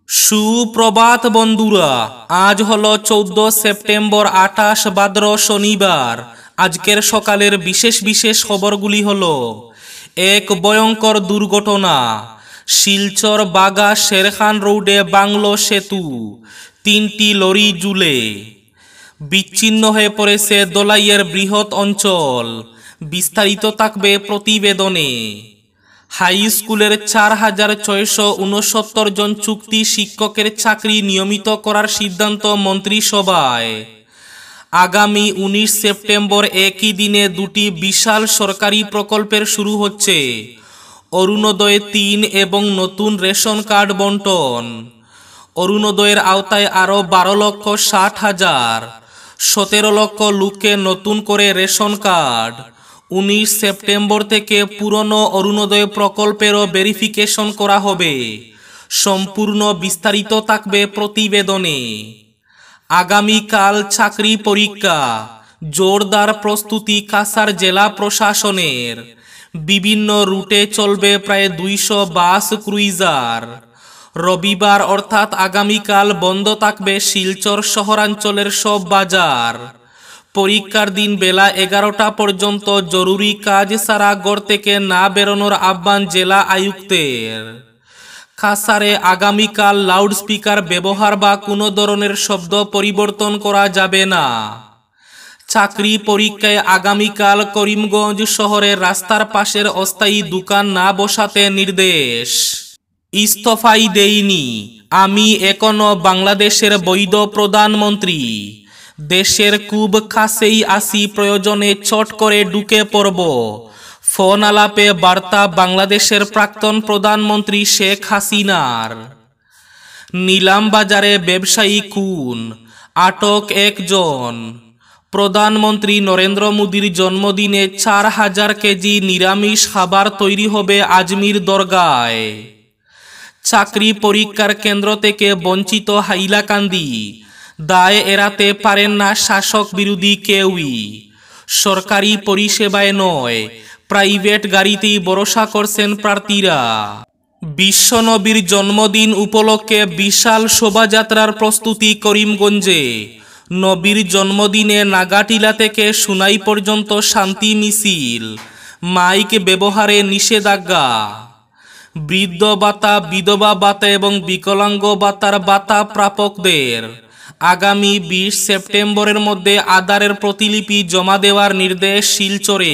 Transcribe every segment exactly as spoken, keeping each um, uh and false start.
সুপ্রভাত বন্ধুরা, আজ হলো চৌদ্দ সেপ্টেম্বর আঠাশ ভাদ্র শনিবার। আজকের সকালের বিশেষ বিশেষ খবরগুলি হলো: এক ভয়ঙ্কর দুর্ঘটনা, শিলচর বাগা শেরখান রোডে বাংলো সেতু, তিনটি লরি জুলে বিচ্ছিন্ন হয়ে পড়েছে দোলাইয়ের বৃহৎ অঞ্চল। বিস্তারিত থাকবে প্রতিবেদনে। হাই স্কুলের চার হাজার ছয়শো উনসত্তর জন চুক্তি শিক্ষকের চাকরি নিয়মিত করার সিদ্ধান্ত মন্ত্রিসভায়। আগামী উনিশ সেপ্টেম্বর একই দিনে দুটি বিশাল সরকারি প্রকল্পের শুরু হচ্ছে অরুণোদয় তিন এবং নতুন রেশন কার্ড বন্টন। অরুণোদয়ের আওতায় আরও বারো লক্ষ ষাট হাজার সতেরো লক্ষ লোককে নতুন করে রেশন কার্ড। উনিশ সেপ্টেম্বর থেকে পুরনো অরুণোদয় প্রকল্পেরও ভেরিফিকেশন করা হবে। সম্পূর্ণ বিস্তারিত থাকবে প্রতিবেদনে। আগামীকাল চাকরি পরীক্ষা, জোরদার প্রস্তুতি কাছাড় জেলা প্রশাসনের। বিভিন্ন রুটে চলবে প্রায় দুইশো বাস ক্রুইজার। রবিবার অর্থাৎ আগামীকাল বন্ধ থাকবে শিলচর শহরাঞ্চলের সব বাজার। পরীক্ষার দিন বেলা এগারোটা পর্যন্ত জরুরি কাজ ছাড়া ঘর থেকে না বেরোনোর আহ্বান জেলা আয়ুক্তের। কাছাড়ে আগামীকাল লাউডস্পিকার ব্যবহার বা কোনো ধরনের শব্দ পরিবর্তন করা যাবে না। চাকরি পরীক্ষায় আগামীকাল করিমগঞ্জ শহরের রাস্তার পাশের অস্থায়ী দোকান না বসাতে নির্দেশ। ইস্তফাই দেইনি, আমি এখনো বাংলাদেশের বৈধ প্রধানমন্ত্রী। দেশের খুব কাছেই আসি, প্রয়োজনে চট করে ঢুকে পড়ব। ফোন আলাপে বার্তা বাংলাদেশের প্রাক্তন প্রধানমন্ত্রী শেখ হাসিনার। নিলাম বাজারে ব্যবসায়ী খুন, আটক একজন। প্রধানমন্ত্রী নরেন্দ্র মোদীর জন্মদিনে চার হাজার কেজি নিরামিষ খাবার তৈরি হবে আজমির দরগায়। চাকরি পরীক্ষার কেন্দ্র থেকে বঞ্চিত হাইলাকান্দি, দায় এড়াতে পারেন না শাসক বিরোধী কেউই। সরকারি পরিষেবায় নয়, প্রাইভেট গাড়িতেই ভরসা করছেন প্রার্থীরা। বিশ্বনবীর জন্মদিন উপলক্ষে বিশাল শোভাযাত্রার প্রস্তুতি করিমগঞ্জে। নবীর জন্মদিনে নাগাটিলা থেকে সুনাই পর্যন্ত শান্তি মিছিল, মাইক ব্যবহারে নিষেধাজ্ঞা। বৃদ্ধ ভাতা, বিধবা ভাতা এবং বিকলাঙ্গ ভাতার ভাতা প্রাপকদের আগামী বিশ সেপ্টেম্বরের মধ্যে আধারের প্রতিলিপি জমা দেওয়ার নির্দেশ শিলচরে।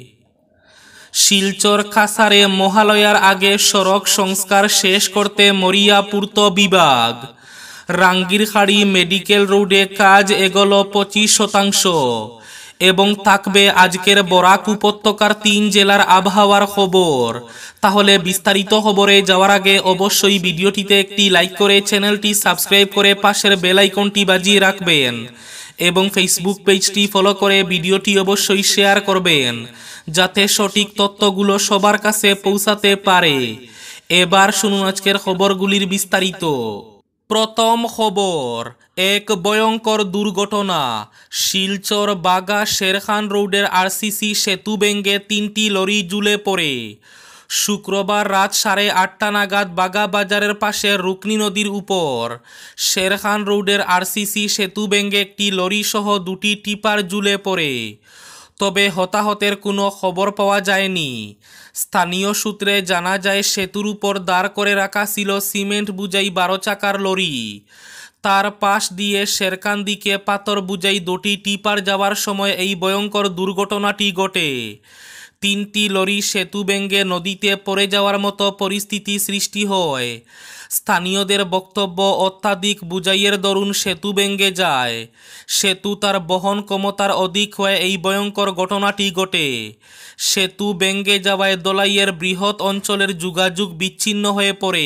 শিলচর কাছাড়ে মহালয়ার আগে সড়ক সংস্কার শেষ করতে মরিয়া পূর্ত বিভাগ। রাঙ্গিরখাড়ি মেডিকেল রোডে কাজ এগোলো পঁচিশ শতাংশ এবং থাকবে আজকের বরাক উপত্যকার তিন জেলার আবহাওয়ার খবর। তাহলে বিস্তারিত খবরে যাওয়ার আগে অবশ্যই ভিডিওটিতে একটি লাইক করে চ্যানেলটি সাবস্ক্রাইব করে পাশের বেল আইকনটি বাজিয়ে রাখবেন এবং ফেসবুক পেজটি ফলো করে ভিডিওটি অবশ্যই শেয়ার করবেন যাতে সঠিক তথ্যগুলো সবার কাছে পৌঁছাতে পারে। এবার শুনুন আজকের খবরগুলির বিস্তারিত। প্রথম খবর, এক ভয়ঙ্কর দুর্ঘটনা, শিলচর বাগা শেরখান রোডের আরসিসি সেতু ভেঙে তিনটি লরি জুলে পড়ে। শুক্রবার রাত সাড়ে আটটা নাগাদ বাগা বাজারের পাশে রুকনি নদীর উপর শেরখান রোডের আরসিসি সেতু ভেঙে একটি লরি সহ দুটি টিপার জুলে পড়ে। তবে হতাহতের কোনো খবর পাওয়া যায়নি। স্থানীয় সূত্রে জানা যায়, সেতুর উপর দাঁড় করে রাখা ছিল সিমেন্ট বুঝাই বারো চাকার লরি। তার পাশ দিয়ে শেরখান দিকে পাথর বুঝাই দুটি টিপার যাওয়ার সময় এই ভয়ঙ্কর দুর্ঘটনাটি ঘটে। তিনটি লরি সেতু ভেঙে নদীতে পড়ে যাওয়ার মতো পরিস্থিতি সৃষ্টি হয়। স্থানীয়দের বক্তব্য, অত্যাধিক বুঝাইয়ের দরুন সেতু ভেঙে যায়। সেতু তার বহন ক্ষমতার অধিক হয়ে এই ভয়ঙ্কর ঘটনাটি ঘটে। সেতু ভেঙে যাওয়ায় দোলাইয়ের বৃহৎ অঞ্চলের যোগাযোগ বিচ্ছিন্ন হয়ে পড়ে।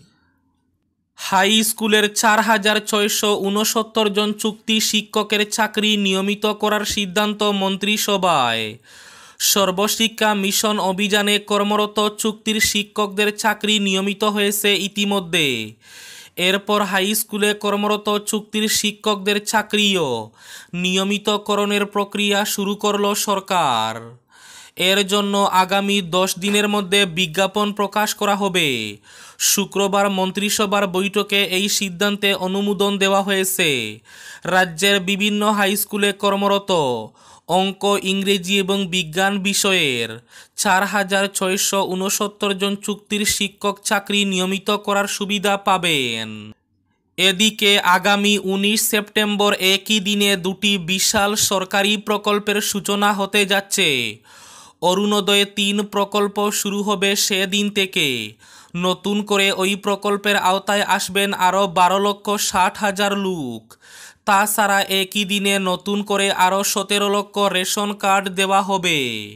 হাই স্কুলের চার হাজার ছয়শো উনসত্তর জন চুক্তি শিক্ষকের চাকরি নিয়মিত করার সিদ্ধান্ত মন্ত্রিসভায়। সর্বশিক্ষা মিশন অভিযানে কর্মরত চুক্তির শিক্ষকদের চাকরি নিয়মিত হয়েছে ইতিমধ্যে। এরপর হাই স্কুলে কর্মরত চুক্তির শিক্ষকদের চাকরিও নিয়মিতকরণের প্রক্রিয়া শুরু করল সরকার। এর জন্য আগামী দশ দিনের মধ্যে বিজ্ঞাপন প্রকাশ করা হবে। শুক্রবার মন্ত্রিসভার বৈঠকে এই সিদ্ধান্তে অনুমোদন দেওয়া হয়েছে। রাজ্যের বিভিন্ন হাইস্কুলে কর্মরত অঙ্ক, ইংরেজি এবং বিজ্ঞান বিষয়ের চার হাজার ছয়শো উনসত্তর জন চুক্তির শিক্ষক চাকরি নিয়মিত করার সুবিধা পাবেন। এদিকে আগামী উনিশ সেপ্টেম্বর একই দিনে দুটি বিশাল সরকারি প্রকল্পের সূচনা হতে যাচ্ছে। অরুণোদয় তিন প্রকল্প শুরু হবে সেদিন থেকে। নতুন করে ওই প্রকল্পের আওতায় আসবেন আরও বারো লক্ষ ষাট হাজার লোক। তাছাড়া একই দিনে নতুন করে আরও সতেরো লক্ষ রেশন কার্ড দেওয়া হবে।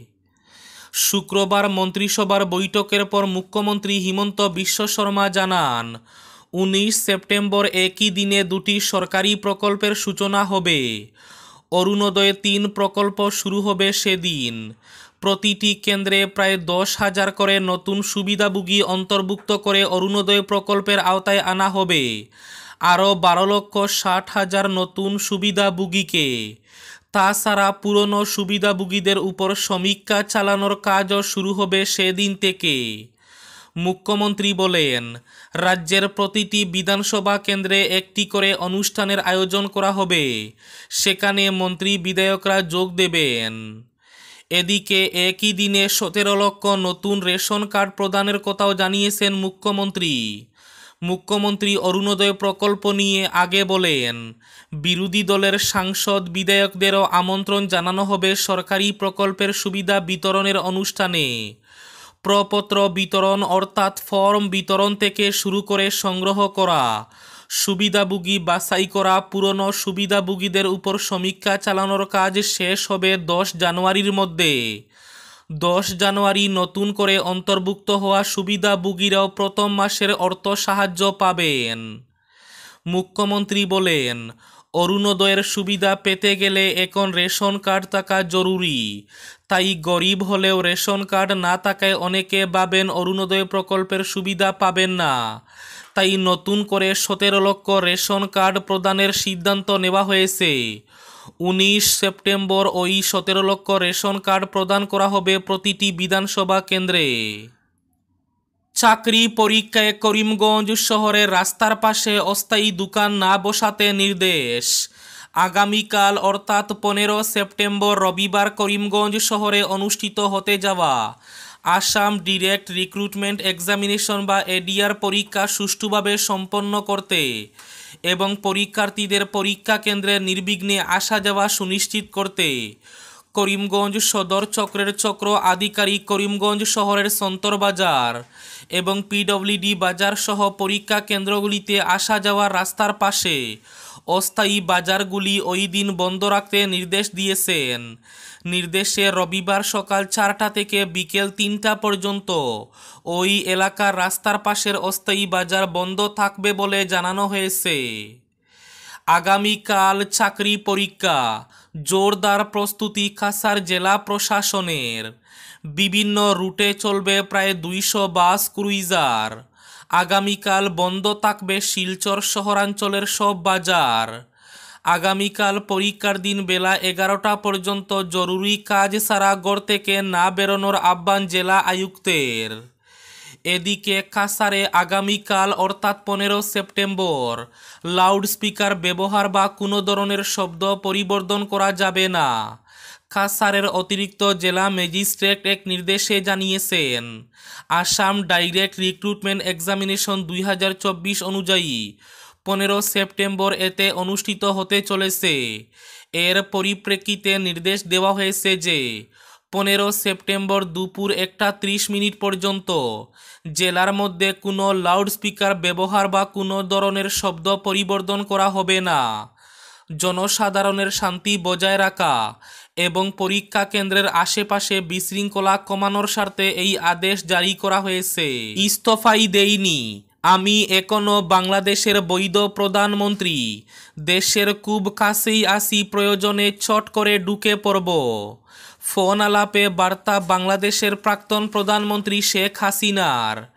শুক্রবার মন্ত্রিসভার বৈঠকের পর মুখ্যমন্ত্রী হিমন্ত বিশ্ব শর্মা জানান, উনিশ সেপ্টেম্বর একই দিনে দুটি সরকারি প্রকল্পের সূচনা হবে। অরুণোদয় তিন প্রকল্প শুরু হবে সেদিন। প্রতিটি কেন্দ্রে প্রায় দশ হাজার করে নতুন সুবিধাভোগী অন্তর্ভুক্ত করে অরুণোদয় প্রকল্পের আওতায় আনা হবে। আরও বারো লক্ষ ষাট হাজার নতুন সুবিধাভোগীকে। তাছাড়া পুরনো সুবিধাভোগীদের উপর সমীক্ষা চালানোর কাজও শুরু হবে সেদিন থেকে। মুখ্যমন্ত্রী বলেন, রাজ্যের প্রতিটি বিধানসভা কেন্দ্রে একটি করে অনুষ্ঠানের আয়োজন করা হবে। সেখানে মন্ত্রী বিধায়করা যোগ দেবেন। এদিকে একই দিনে সতেরো লক্ষ নতুন রেশন কার্ড প্রদানের কথাও জানিয়েছেন মুখ্যমন্ত্রী। মুখ্যমন্ত্রী অরুণোদয় প্রকল্প নিয়ে আগে বলেন, বিরোধী দলের সাংসদ বিধায়কদেরও আমন্ত্রণ জানানো হবে সরকারি প্রকল্পের সুবিধা বিতরণের অনুষ্ঠানে। প্রপত্র বিতরণ অর্থাৎ ফর্ম বিতরণ থেকে শুরু করে সংগ্রহ করা, সুবিধাভোগী বাছাই করা, পুরনো সুবিধাভোগীদের উপর সমীক্ষা চালানোর কাজ শেষ হবে দশ জানুয়ারির মধ্যে। দশ জানুয়ারি নতুন করে অন্তর্ভুক্ত হওয়া সুবিধাভোগীরাও প্রথম মাসের অর্থ সাহায্য পাবেন। মুখ্যমন্ত্রী বলেন, অরুণোদয়ের সুবিধা পেতে গেলে এখন রেশন কার্ড থাকা জরুরি। তাই গরিব হলেও রেশন কার্ড না থাকায় অনেকে ভাবেন অরুণোদয় প্রকল্পের সুবিধা পাবেন না। তাই নতুন করে সতেরো লক্ষ রেশন কার্ড প্রদানের সিদ্ধান্ত নেওয়া হয়েছে। উনিশ সেপ্টেম্বর ওই সতেরো লক্ষ রেশন কার্ড প্রদান করা হবে প্রতিটি বিধানসভা কেন্দ্রে। চাকরি পরীক্ষায় করিমগঞ্জ শহরের রাস্তার পাশে অস্থায়ী দোকান না বসাতে নির্দেশ। আগামীকাল অর্থাৎ পনেরো সেপ্টেম্বর রবিবার করিমগঞ্জ শহরে অনুষ্ঠিত হতে যাওয়া আসাম ডিরেক্ট রিক্রুটমেন্ট এক্সামিনেশন বা এডিআর পরীক্ষা সুষ্ঠুভাবে সম্পন্ন করতে এবং পরীক্ষার্থীদের পরীক্ষা কেন্দ্রে নির্বিঘ্নে আসা যাওয়া সুনিশ্চিত করতে করিমগঞ্জ সদর চক্রের চক্র আধিকারিক করিমগঞ্জ শহরের সন্তর বাজার এবং পিডব্লিউডি বাজার সহ পরীক্ষা কেন্দ্রগুলিতে আসা যাওয়ার রাস্তার পাশে অস্থায়ী বাজারগুলি ওই দিন বন্ধ রাখতে নির্দেশ দিয়েছেন। নির্দেশে রবিবার সকাল চারটা থেকে বিকেল তিনটা পর্যন্ত ওই এলাকার রাস্তার পাশের অস্থায়ী বাজার বন্ধ থাকবে বলে জানানো হয়েছে। আগামীকাল চাকরি পরীক্ষা, জোরদার প্রস্তুতি কাছাড় জেলা প্রশাসনের। বিভিন্ন রুটে চলবে প্রায় দুইশো বাস ক্রুইজার। আগামীকাল বন্ধ থাকবে শিলচর শহরাঞ্চলের সব বাজার। আগামীকাল পরীক্ষার দিন বেলা এগারোটা পর্যন্ত জরুরি কাজ ছাড়া ঘর থেকে না বেরোনোর আহ্বান জেলা আয়ুক্তের। এদিকে কাছাড়ে আগামীকাল অর্থাৎ পনেরো সেপ্টেম্বর লাউডস্পিকার ব্যবহার বা কোনো ধরনের শব্দ পরিবর্ধন করা যাবে না। কাছাড়ের অতিরিক্ত জেলা ম্যাজিস্ট্রেট এক নির্দেশে জানিয়েছেন, আসাম ডাইরেক্ট রিক্রুটমেন্ট এক্সামিনেশন দুই হাজার চব্বিশ অনুযায়ী পনেরো সেপ্টেম্বর এতে অনুষ্ঠিত হতে চলেছে। এর পরিপ্রেক্ষিতে নির্দেশ দেওয়া হয়েছে যে পনেরো সেপ্টেম্বর দুপুর একটা ত্রিশ মিনিট পর্যন্ত জেলার মধ্যে কোনো লাউডস্পিকার ব্যবহার বা কোনো ধরনের শব্দ পরিবর্ধন করা হবে না। জনসাধারণের শান্তি বজায় রাখা এবং পরীক্ষা কেন্দ্রের আশেপাশে বিশৃঙ্খলা কমানোর স্বার্থে এই আদেশ জারি করা হয়েছে। ইস্তফাই দেইনি, আমি এখনো বাংলাদেশের বৈধ প্রধানমন্ত্রী, দেশের খুব কাছেই আসি, প্রয়োজনে চট করে ঢুকে পড়ব। ফোন আলাপে বার্তা বাংলাদেশের প্রাক্তন প্রধানমন্ত্রী শেখ হাসিনার।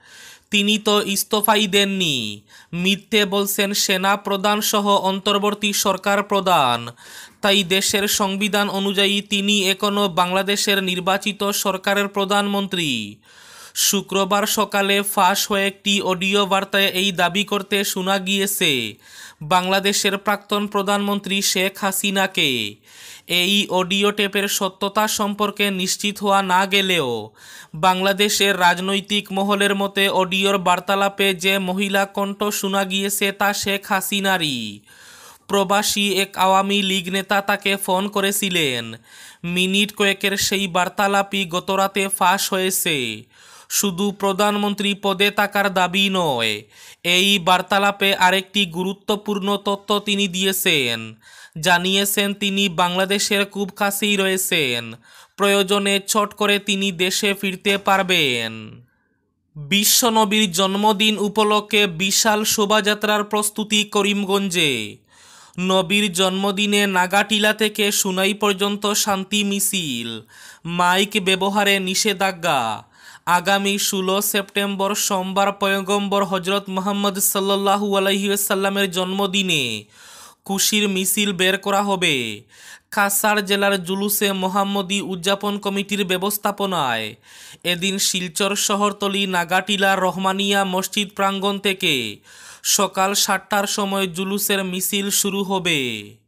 তিনি তো ইস্তফাই দেননি, মিথ্যে বলছেন সেনা প্রধান সহ অন্তর্বর্তী সরকার প্রধান। তাই দেশের সংবিধান অনুযায়ী তিনি এখনও বাংলাদেশের নির্বাচিত সরকারের প্রধানমন্ত্রী। শুক্রবার সকালে ফাঁস হয়ে একটি অডিও বার্তায় এই দাবি করতে শোনা গিয়েছে বাংলাদেশের প্রাক্তন প্রধানমন্ত্রী শেখ হাসিনাকে। এই অডিও টেপের সত্যতা সম্পর্কে নিশ্চিত হওয়া না গেলেও বাংলাদেশের রাজনৈতিক মহলের মতে অডিওর বার্তালাপে যে মহিলা কণ্ঠ শোনা গিয়েছে তা শেখ হাসিনারই। প্রবাসী এক আওয়ামী লীগ নেতা তাকে ফোন করেছিলেন। মিনিট কয়েকের সেই বার্তালাপই গতরাতে ফাঁস হয়েছে। শুধু প্রধানমন্ত্রী পদে থাকার দাবি নয়, এই বার্তালাপে আরেকটি গুরুত্বপূর্ণ তথ্য তিনি দিয়েছেন। জানিয়েছেন তিনি বাংলাদেশের খুব কাছেই রয়েছেন, প্রয়োজনে চট করে তিনি দেশে ফিরতে পারবেন। বিশ্বনবীর জন্মদিন উপলক্ষে বিশাল শোভাযাত্রার প্রস্তুতি করিমগঞ্জে। নবীর জন্মদিনে নাগাটিলা থেকে সুনাই পর্যন্ত শান্তি মিছিল, মাইক ব্যবহারে নিষেধাজ্ঞা। আগামী ষোলো সেপ্টেম্বর সোমবার পয়গম্বর হজরত মুহাম্মদ সাল্লাল্লাহু আলাইহি ওয়াসাল্লামের জন্মদিনে খুশির মিছিল বের করা হবে। কাছাড় জেলার জুলুসে মোহাম্মদী উদযাপন কমিটির ব্যবস্থাপনায় এদিন শিলচর শহরতলি নাগাটিলা রহমানিয়া মসজিদ প্রাঙ্গণ থেকে সকাল সাতটার সময় জুলুসের মিছিল শুরু হবে।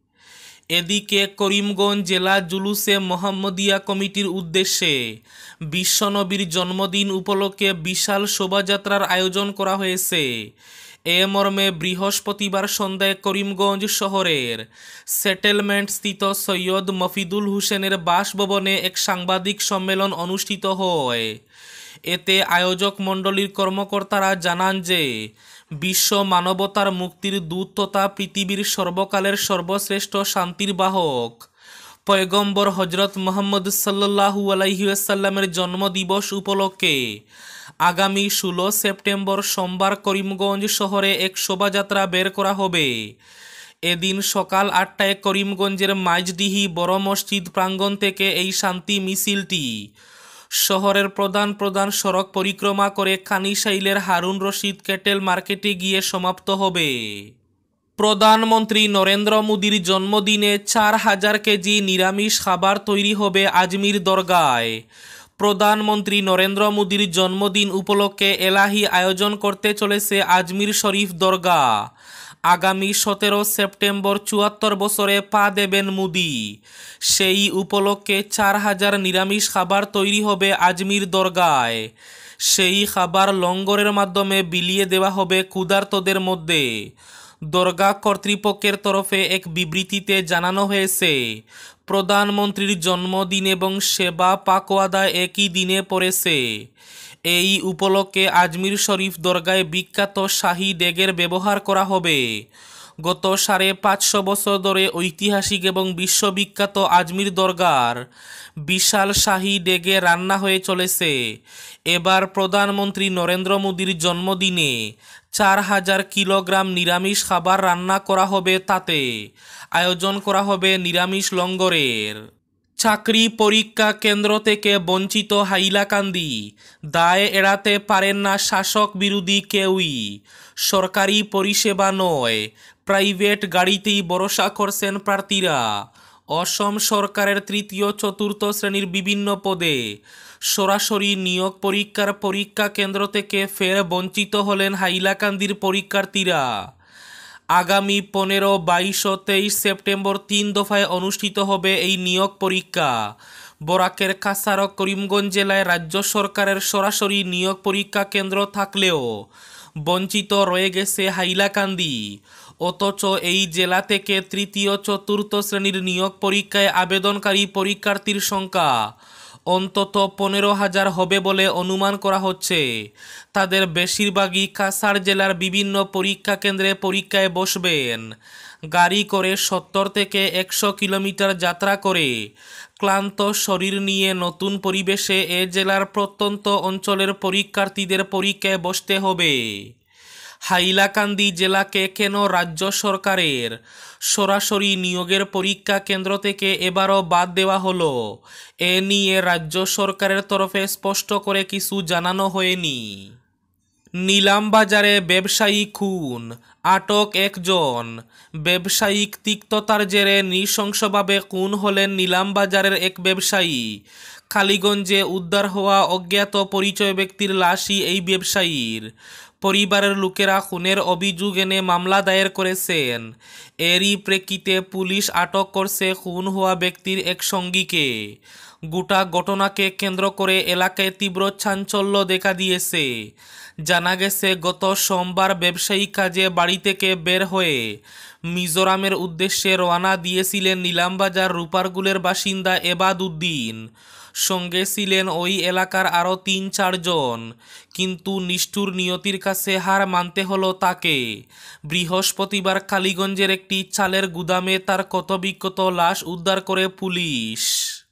এদিকে করিমগঞ্জ জেলা জুলুসে মোহাম্মদিয়া কমিটির উদ্দেশ্যে বিশ্বনবীর জন্মদিন উপলক্ষে বিশাল শোভাযাত্রার আয়োজন করা হয়েছে। এ মর্মে বৃহস্পতিবার সন্ধ্যায় করিমগঞ্জ শহরের সেটেলমেন্ট স্থিত সৈয়দ মফিদুল হোসেনের বাসভবনে এক সাংবাদিক সম্মেলন অনুষ্ঠিত হয়। এতে আয়োজক মণ্ডলীর কর্মকর্তারা জানান যে বিশ্ব মানবতার মুক্তির দূত তথা পৃথিবীর সর্বকালের সর্বশ্রেষ্ঠ শান্তির বাহক পয়গম্বর হজরত মুহাম্মদ সাল্লাল্লাহু আলাইহি ওয়াসাল্লামের জন্মদিবস উপলক্ষে আগামী ষোলো সেপ্টেম্বর সোমবার করিমগঞ্জ শহরে এক শোভাযাত্রা বের করা হবে। এদিন সকাল আটটায় করিমগঞ্জের মাইজডিহি বড় মসজিদ প্রাঙ্গণ থেকে এই শান্তি মিছিলটি শহরের প্রধান প্রধান সড়ক পরিক্রমা করে কানিশাইলের হারুন রশিদ ক্যাটেল মার্কেটে গিয়ে সমাপ্ত হবে। প্রধানমন্ত্রী নরেন্দ্র মোদীর জন্মদিনে চার হাজার কেজি নিরামিষ খাবার তৈরি হবে আজমির দরগায়। প্রধানমন্ত্রী নরেন্দ্র মোদীর জন্মদিন উপলক্ষে এলাহি আয়োজন করতে চলেছে আজমির শরীফ দরগা। আগামী সতেরো সেপ্টেম্বর চুয়াত্তর বছরে পা দেবেন মোদী। সেই উপলক্ষে চার হাজার নিরামিষ খাবার তৈরি হবে আজমির দরগায়। সেই খাবার লঙ্গরের মাধ্যমে বিলিয়ে দেওয়া হবে ক্ষুধার্তদের মধ্যে। দরগা কর্তৃপক্ষের তরফে এক বিবৃতিতে জানানো হয়েছে, প্রধানমন্ত্রীর জন্মদিন এবং সেবা পাকওয়াদা একই দিনে পড়েছে। এই উপলক্ষে আজমির শরীফ দরগায় বিখ্যাত শাহী ডেগের ব্যবহার করা হবে। গত সাড়ে পাঁচশো বছর ধরে ঐতিহাসিক এবং বিশ্ববিখ্যাত আজমির দরগার বিশাল শাহী ডেগে রান্না হয়ে চলেছে। এবার প্রধানমন্ত্রী নরেন্দ্র মোদীর জন্মদিনে চার হাজার কিলোগ্রাম নিরামিষ খাবার রান্না করা হবে। তাতে আয়োজন করা হবে নিরামিষ লঙ্গরের। চাকরি পরীক্ষা কেন্দ্র থেকে বঞ্চিত হাইলাকান্দি, দায় এড়াতে পারেন না শাসক বিরোধী কেউই। সরকারি পরিষেবা নয়, প্রাইভেট গাড়িতেই ভরসা করছেন প্রার্থীরা। অসম সরকারের তৃতীয় চতুর্থ শ্রেণীর বিভিন্ন পদে সরাসরি নিয়োগ পরীক্ষার পরীক্ষা কেন্দ্র থেকে ফের বঞ্চিত হলেন হাইলাকান্দির পরীক্ষার্থীরা। আগামী পনেরো বাইশ ও তেইশ সেপ্টেম্বর তিন দফায় অনুষ্ঠিত হবে এই নিয়োগ পরীক্ষা। বরাকের কাছাড় ও করিমগঞ্জ জেলায় রাজ্য সরকারের সরাসরি নিয়োগ পরীক্ষা কেন্দ্র থাকলেও বঞ্চিত রয়ে গেছে হাইলাকান্দি। অথচ এই জেলা থেকে তৃতীয় চতুর্থ শ্রেণীর নিয়োগ পরীক্ষায় আবেদনকারী পরীক্ষার্থীর সংখ্যা অন্তত পনেরো হাজার হবে বলে অনুমান করা হচ্ছে। তাদের বেশিরভাগই কাছাড় জেলার বিভিন্ন পরীক্ষা কেন্দ্রে পরীক্ষায় বসবেন। গাড়ি করে সত্তর থেকে একশো কিলোমিটার যাত্রা করে ক্লান্ত শরীর নিয়ে নতুন পরিবেশে এ জেলার প্রত্যন্ত অঞ্চলের পরীক্ষার্থীদের পরীক্ষায় বসতে হবে। হাইলাকান্দি জেলাকে কেন রাজ্য সরকারের সরাসরি নিয়োগের পরীক্ষা কেন্দ্র থেকে এবারও বাদ দেওয়া হলো, এ নিয়ে রাজ্য সরকারের তরফে স্পষ্ট করে কিছু জানানো হয়নি। নিলাম বাজারে ব্যবসায়ী খুন, আটক একজন। ব্যবসায়িক তিক্ততার জেরে নৃশংসভাবে খুন হলেন নিলাম বাজারের এক ব্যবসায়ী। কালীগঞ্জে উদ্ধার হওয়া অজ্ঞাত পরিচয় ব্যক্তির লাশই এই ব্যবসায়ীর। পরিবারের লোকেরা খুনের অভিযোগ এনে মামলা দায়ের করেছেন। এরই প্রেক্ষিতে পুলিশ আটক করছে খুন হওয়া ব্যক্তির এক সঙ্গীকে। গোটা ঘটনাকে কেন্দ্র করে এলাকায় তীব্র চাঞ্চল্য দেখা দিয়েছে। জানা গেছে গত সোমবার ব্যবসায়ী কাজে বাড়ি থেকে বের হয়ে মিজোরামের উদ্দেশ্যে রওনা দিয়েছিলেন নিলামবাজার রূপারগুলের বাসিন্দা এবাদ উদ্দিন। সঙ্গে ছিলেন ওই এলাকার আরও তিন চারজন, কিন্তু নিষ্ঠুর নিয়তির কাছে হার মানতে হলো তাকে। বৃহস্পতিবার কালীগঞ্জের একটি চালের গুদামে তার ক্ষতবিক্ষত লাশ উদ্ধার করে পুলিশ।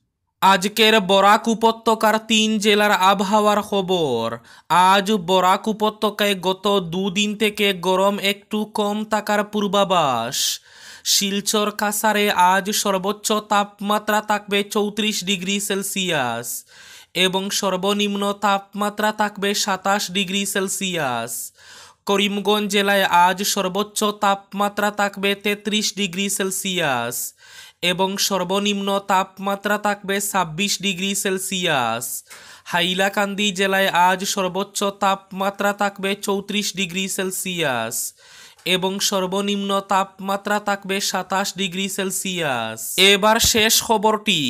আজকের বরাক উপত্যকার তিন জেলার আবহাওয়ার খবর। আজ বরাক উপত্যকায় গত দুদিন থেকে গরম একটু কম থাকার পূর্বাভাস। শিলচর কাছাড়ে আজ সর্বোচ্চ তাপমাত্রা থাকবে চৌত্রিশ ডিগ্রি সেলসিয়াস এবং সর্বনিম্ন তাপমাত্রা থাকবে সাতাশ ডিগ্রি সেলসিয়াস। করিমগঞ্জ জেলায় আজ সর্বোচ্চ তাপমাত্রা থাকবে তেত্রিশ ডিগ্রি সেলসিয়াস এবং সর্বনিম্ন তাপমাত্রা থাকবে ছাব্বিশ ডিগ্রি সেলসিয়াস। হাইলাকান্দি জেলায় আজ সর্বোচ্চ তাপমাত্রা থাকবে চৌত্রিশ ডিগ্রি সেলসিয়াস এবং সর্বনিম্ন তাপমাত্রা থাকবে সাতাশ ডিগ্রি সেলসিয়াস। এবার শেষ খবরটি।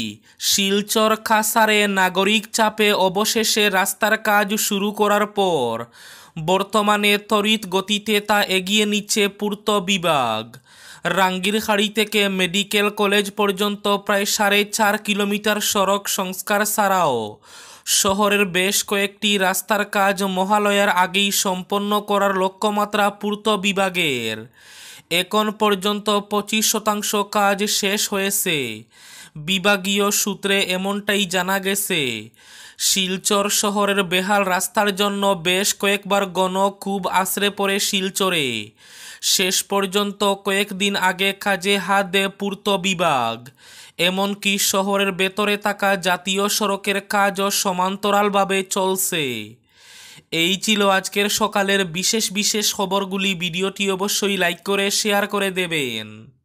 শিলচর কাছাড়ে নাগরিক চাপে অবশেষে রাস্তার কাজ শুরু করার পর বর্তমানে তড়িৎ গতিতে তা এগিয়ে নিচ্ছে পূর্ত বিভাগ। রাঙ্গিরখাড়ি থেকে মেডিকেল কলেজ পর্যন্ত প্রায় সাড়ে চার কিলোমিটার সড়ক সংস্কার ছাড়াও শহরের বেশ কয়েকটি রাস্তার কাজ মহালয়ার আগেই সম্পন্ন করার লক্ষ্যমাত্রা পূর্ত বিভাগের। এখন পর্যন্ত পঁচিশ শতাংশ কাজ শেষ হয়েছে। বিভাগীয় সূত্রে এমনটাই জানা গেছে। শিলচর শহরের বেহাল রাস্তার জন্য বেশ কয়েকবার গণক্ষোভ আছড়ে পড়ে শিলচরে। শেষ পর্যন্ত কয়েকদিন আগে কাজে হাত দেয় পূর্ত বিভাগ। এমনকি শহরের ভেতরে থাকা জাতীয় সড়কের কাজও সমান্তরালভাবে চলছে। এই ছিল আজকের সকালের বিশেষ বিশেষ খবরগুলি। ভিডিওটি অবশ্যই লাইক করে শেয়ার করে দেবেন।